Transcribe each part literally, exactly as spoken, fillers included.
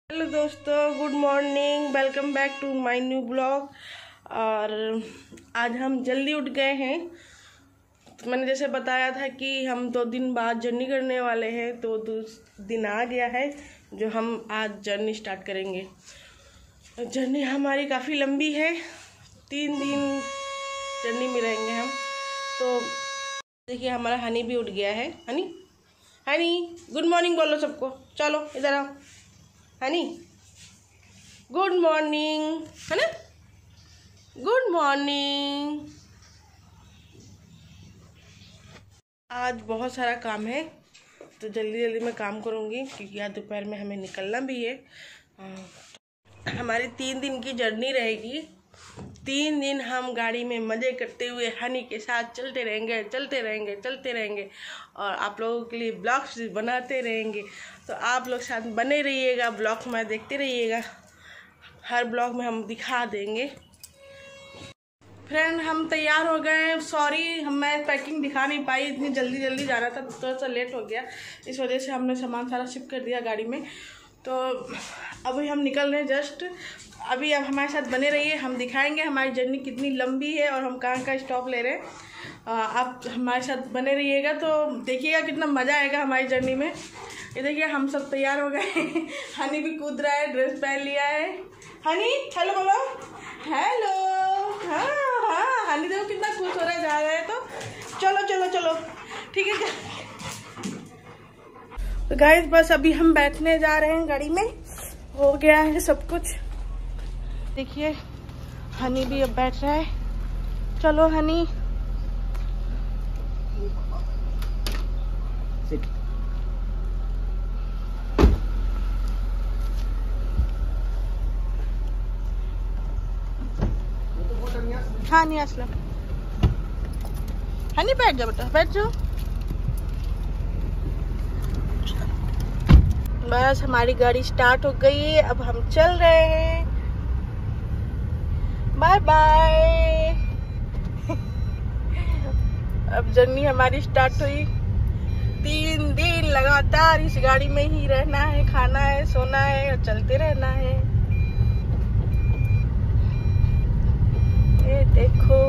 Hello दोस्तों, good morning, welcome back to my new blog. और आज हम जल्दी उठ गए हैं। तो मैंने जैसे बताया था कि हम दो दिन बाद जर्नी करने वाले हैं, तो दो दिन आ गया है जो हम आज जर्नी स्टार्ट करेंगे। जर्नी हमारी काफ़ी लंबी है, तीन दिन जर्नी में रहेंगे हम। तो देखिए हमारा हनी भी उठ गया है। हनी हनी गुड मॉर्निंग बोलो सबको। चलो इधर आओ हनी, गुड मॉर्निंग है ना, गुड मॉर्निंग। आज बहुत सारा काम है तो जल्दी जल्दी मैं काम करूँगी क्योंकि आज दोपहर में हमें निकलना भी है। हमारी तीन दिन की जर्नी रहेगी। तीन दिन हम गाड़ी में मज़े करते हुए हनी के साथ चलते रहेंगे चलते रहेंगे चलते रहेंगे और आप लोगों के लिए ब्लॉग्स बनाते रहेंगे। तो आप लोग साथ बने रहिएगा, ब्लॉग में देखते रहिएगा। हर ब्लॉग में हम दिखा देंगे। फ्रेंड हम तैयार हो गए। सॉरी हम मैं पैकिंग दिखा नहीं पाई, इतनी जल्दी जल्दी जाना था, थोड़ा सा लेट हो गया, इस वजह से हमने सामान सारा शिफ्ट कर दिया गाड़ी में। तो अभी हम निकल रहे हैं जस्ट। अभी अब हमारे साथ बने रहिए, हम दिखाएंगे हमारी जर्नी कितनी लंबी है और हम कहाँ का स्टॉप ले रहे हैं। आप हमारे साथ बने रहिएगा तो देखिएगा कितना मज़ा आएगा हमारी जर्नी में। ये देखिए हम सब तैयार हो गए। हनी भी कूद रहा है, ड्रेस पहन लिया है। हनी हेलो बोलो, हेलो। हाँ हाँ हनी देखो कितना खुश हो रहा है, जा रहा है। तो चलो चलो चलो ठीक है। तो गाइस बस अभी हम बैठने जा रहे हैं गाड़ी में, हो गया है सब कुछ। देखिए हनी भी अब बैठ रहा है। चलो हनी हाँ नहीं असलम, हनी बैठ जाओ बेटा, बैठ जाओ। बस हमारी गाड़ी स्टार्ट हो गई है, अब हम चल रहे हैं। Bye bye. अब जर्नी हमारी स्टार्ट हुई। तीन दिन लगातार इस गाड़ी में ही रहना है, खाना है, सोना है और चलते रहना है। ये देखो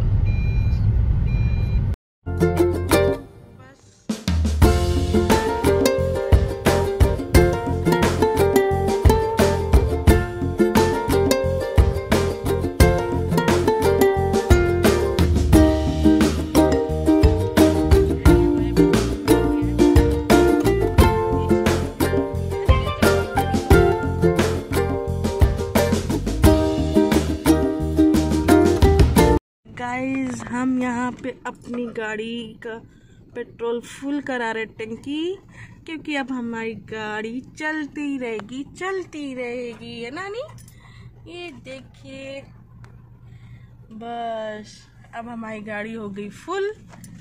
गाइस, हम यहाँ पे अपनी गाड़ी का पेट्रोल फुल करा रहे टंकी, क्योंकि अब हमारी गाड़ी चलती रहेगी चलती रहेगी, है ना नी? ये देखिए बस अब हमारी गाड़ी हो गई फुल।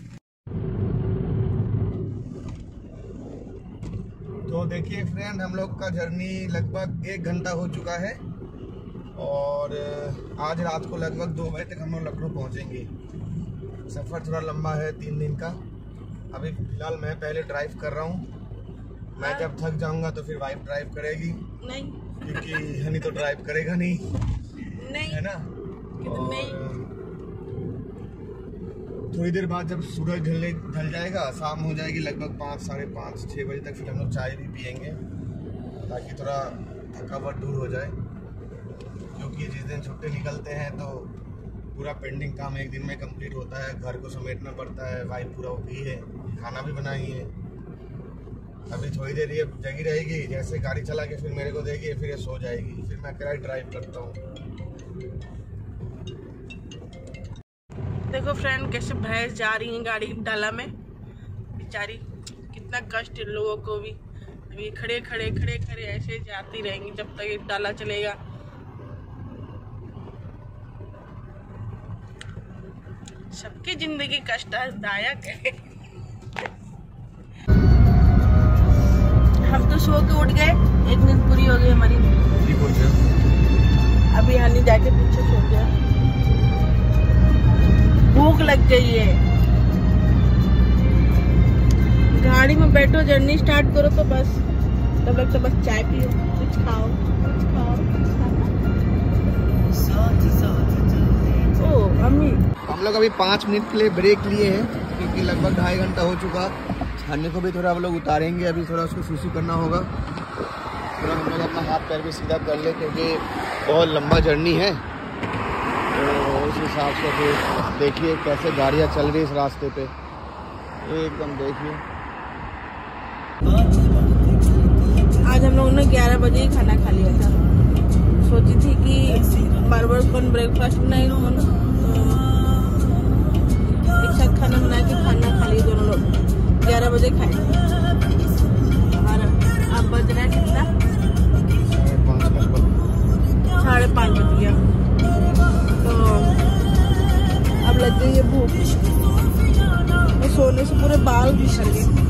तो देखिए फ्रेंड, हम लोग का जर्नी लगभग एक घंटा हो चुका है और आज रात को लगभग दो बजे तक हम लोग लखनऊ पहुँचेंगे। सफ़र थोड़ा लंबा है, तीन दिन का। अभी फिलहाल मैं पहले ड्राइव कर रहा हूँ। मैं जब थक जाऊँगा तो फिर वाइफ ड्राइव करेगी। नहीं, क्योंकि हनी तो ड्राइव करेगा नहीं, नहीं है ना। नहीं। थोड़ी देर बाद जब सूरज ढलने ढल जाएगा, शाम हो जाएगी लगभग पाँच साढ़े पाँच छः बजे तक, फिर हम लोग चाय भी पियेंगे ताकि थोड़ा थकावट दूर हो जाए। क्योंकि जिस दिन छुट्टी निकलते हैं तो पूरा पेंडिंग काम एक दिन में कंप्लीट होता है। घर को समेटना पड़ता है, वाइफ पूरा उठी है, खाना भी बनाई है। अभी थोड़ी देर ये जगी रहेगी, जैसे गाड़ी चला के फिर मेरे को देगी, फिर ये सो जाएगी, फिर मैं अकेला ड्राइव करता हूँ। देखो फ्रेंड कैसे भैंस जा रही है गाड़ी डाला में, बेचारी, कितना कष्ट इन लोगों को भी। अभी खड़े खड़े खड़े खड़े ऐसे जाती रहेंगी जब तक ये डाला चलेगा। सबकी जिंदगी कष्टदायक है। हम तो सो के उठ गए, एक नींद पूरी हो गई हमारी। अभी हनी जाके पीछे सो गया, भूख लग गई है। गाड़ी में बैठो, जर्नी स्टार्ट करो तो बस तब तक तो बस चाय पियो, कुछ खाओ। लोग अभी पाँच मिनट के लिए ब्रेक लिए हैं क्योंकि लगभग ढाई घंटा हो चुका। खाने को भी थोड़ा हम लोग उतारेंगे, अभी थोड़ा उसको सुसु करना होगा। थोड़ा हम लोग अपना हाथ पैर भी सीधा कर ले क्योंकि बहुत लंबा जर्नी है। तो उस हिसाब से फिर देखिए कैसे गाड़ियाँ चल रही इस रास्ते पे, एकदम देखिए। आज हम लोगों ने ग्यारह बजे ही खाना खा लिया था। सोची थी कि बार बार कौन ब्रेकफास्ट बनाए, कौन तो एक साथ खाना बना के खाना खा लिए दोनों लोग। ग्यारह बजे खाए और अब बज रहा है कितना, साढ़े पाँच बज गया। तो अब लग गई है भूख, और सोने से पूरे बाल भी झड़ गए।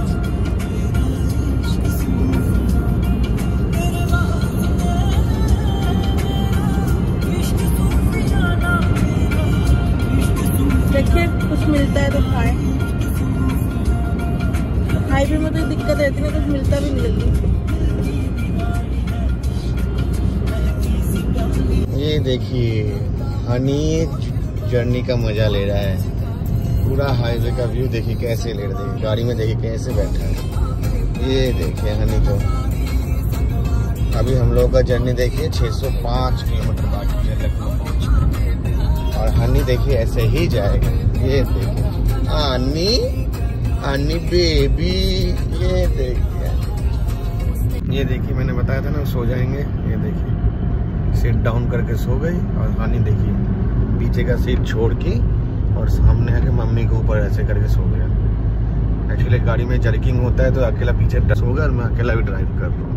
देखिए कुछ मिलता है तो खाए। हाईवे में तो दिक्कत रहती है, कुछ मिलता भी नहीं जल्दी। ये देखिए हनी जर्नी का मजा ले रहा है। पूरा हाईवे का व्यू देखिए कैसे ले रहा है, गाड़ी में देखिए कैसे बैठा है। ये देखिए हनी को। अभी हम लोग का जर्नी देखिए छह सौ पाँच किलोमीटर बाकी है लखनऊ पहुंचने, और हनी देखिए ऐसे ही जाएगा। ये देखिए हनी, हनी बेबी, ये देखिए। ये देखिए मैंने बताया था ना सो जाएंगे। ये देखिए सीट डाउन करके सो गई, और हानि देखिए पीछे का सीट छोड़ के और सामने आके मम्मी के ऊपर ऐसे करके सो गया। एक्चुअली गाड़ी में जर्किंग होता है तो अकेला पीछे सो गया और मैं अकेला भी ड्राइव कर रहा हूँ।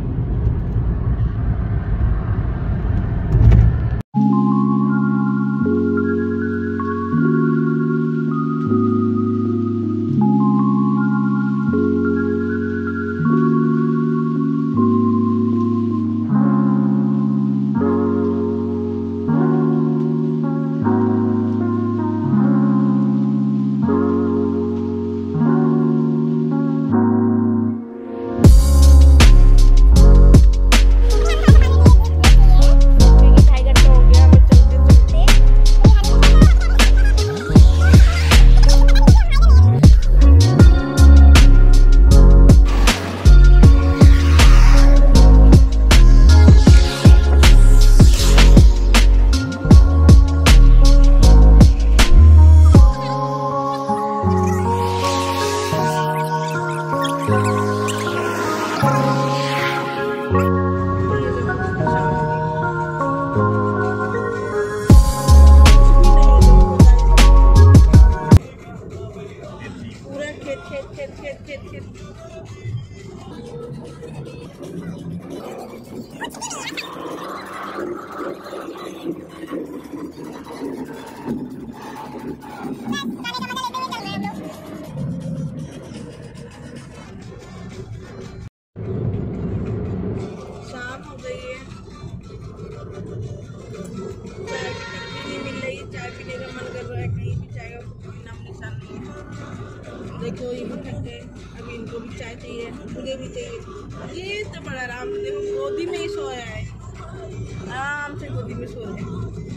देखो ये भटकते हैं, अभी इनको भी चाय चाहिए, मुझे भी चाहिए। ये तो बड़ा आराम से देखो गोदी में ही सोया है, आराम से गोदी में सो है।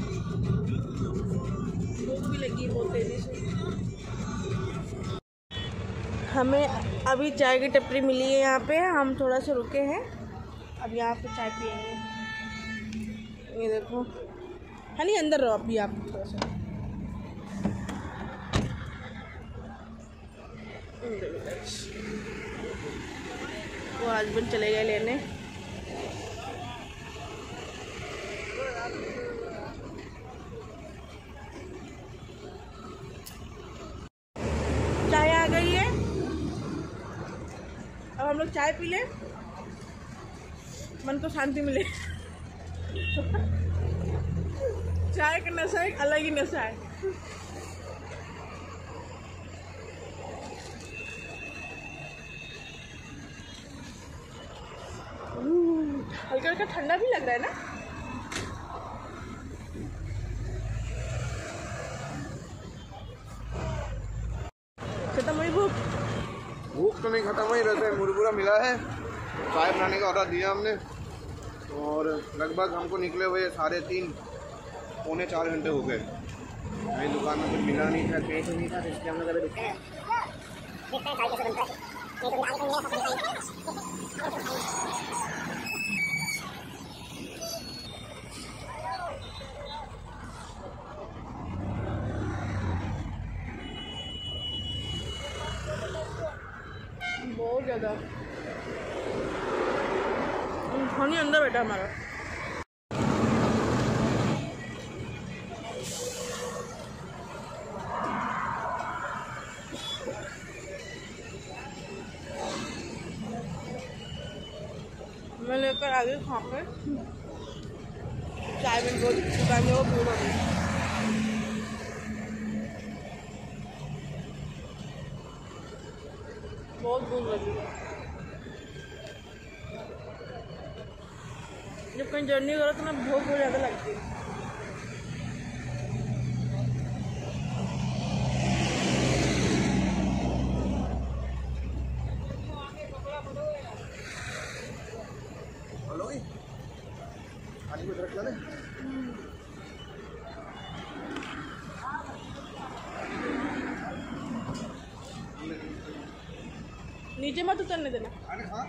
भूख भी लगी बहुत तेजी से। हमें अभी चाय की टपरी मिली है यहाँ पे, हम थोड़ा सा रुके हैं, अब यहाँ पे चाय पियेंगे। ये देखो हनी अंदर रहो अभी आप थोड़ा सा। वो हस्बैंड चले गए लेने। चाय आ गई है, अब हम लोग चाय पी लें, मन को शांति मिले। चाय का नशा एक अलग ही नशा है। हल्का हल्का ठंडा भी लग रहा है ना। खत्म हुई भूख? भूख तो नहीं खत्म हुई, वैसे मुरमुरा मिला है, चाय बनाने का ऑर्डर दिया हमने, और लगभग हमको निकले हुए साढ़े तीन पौने चार घंटे हो गए। भाई दुकान में कुछ मिला नहीं था, कैश नहीं था, इसलिए हम लोग अभी रुके हैं। बहुत ज़्यादा धोनी अंदर बैठा हमारा। मैं लेकर आ गई खा पे चाय में बहुत दुकान में वो भूल हो गई। बहुत भूख लगी। जब कहीं जर्नी करो तो ना भूख बहुत ज़्यादा लगती है। नीचे मत उतरने देना। अरे हाँ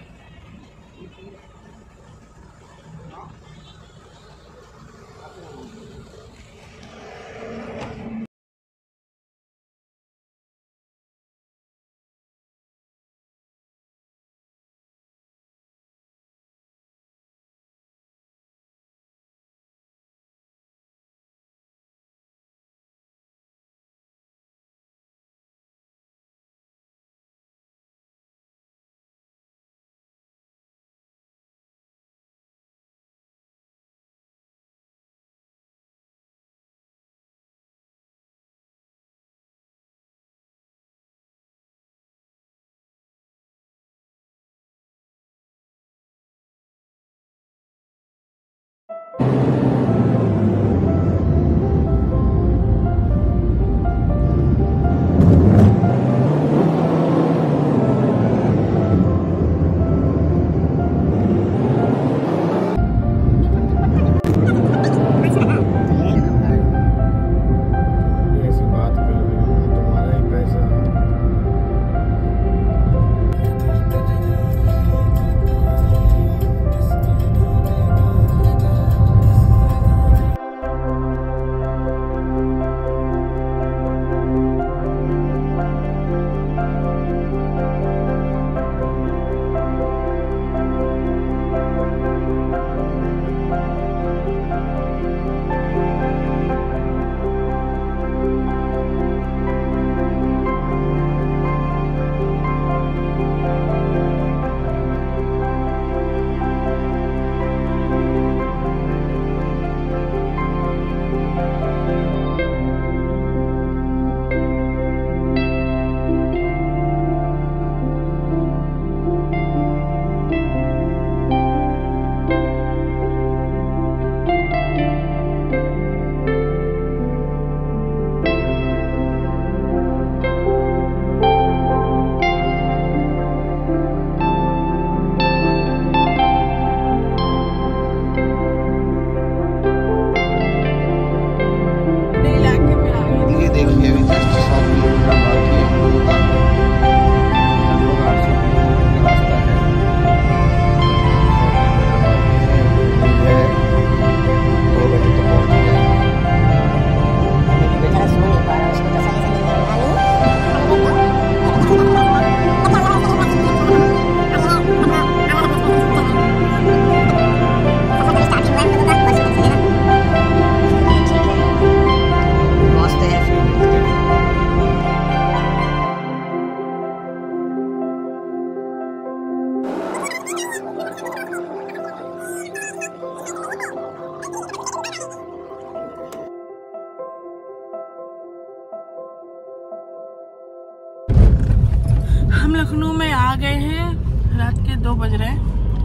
हम लखनऊ में आ गए हैं, रात के दो बज रहे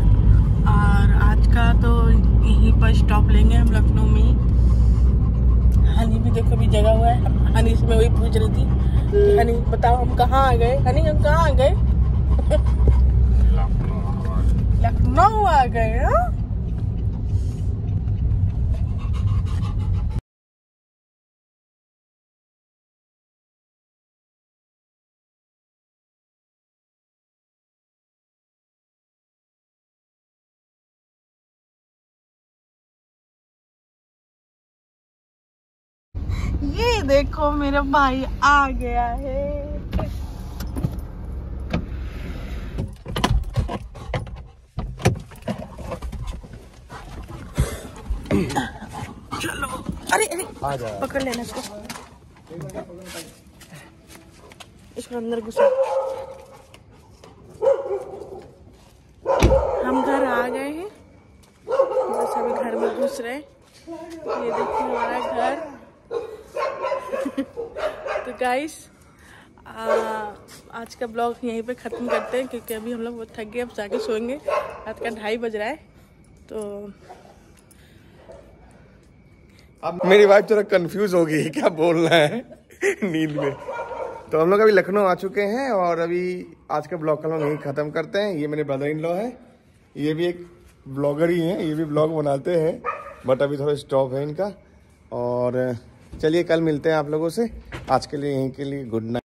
हैं और आज का तो यहीं पर स्टॉप लेंगे हम लखनऊ में ही। हनी भी देखो भी जगह हुआ है। हनी से मैं वही पूछ रही थी कि हनी बताओ हम कहाँ आ गए। हनी हम कहाँ आ गए? लखनऊ आ गए। हाँ ये देखो मेरा भाई आ गया है। चलो, अरे अरे आ जा, पकड़ लेना इसको, इसको अंदर घुसा। हम घर आ गए हैं, बस अभी घर में घुस रहे। ये देखिए हमारा घर। तो गाइस आज का ब्लॉग यहीं पे ख़त्म करते हैं, क्योंकि अभी हम लोग बहुत थक गए, अब जाके सोएंगे। रात का ढाई बज रहा है। तो अब मेरी वाइफ थोड़ा कंफ्यूज हो गई है क्या बोलना है नींद में। तो हम लोग अभी लखनऊ आ चुके हैं और अभी आज का ब्लॉग हम लोग यहीं ख़त्म करते हैं। ये मेरे ब्रदर इन लॉ है, ये भी एक ब्लॉगर ही हैं, ये भी ब्लॉग बनाते हैं, बट अभी थोड़ा स्टॉप है इनका। और चलिए कल मिलते हैं आप लोगों से। आज के लिए यहीं के लिए गुड नाइट।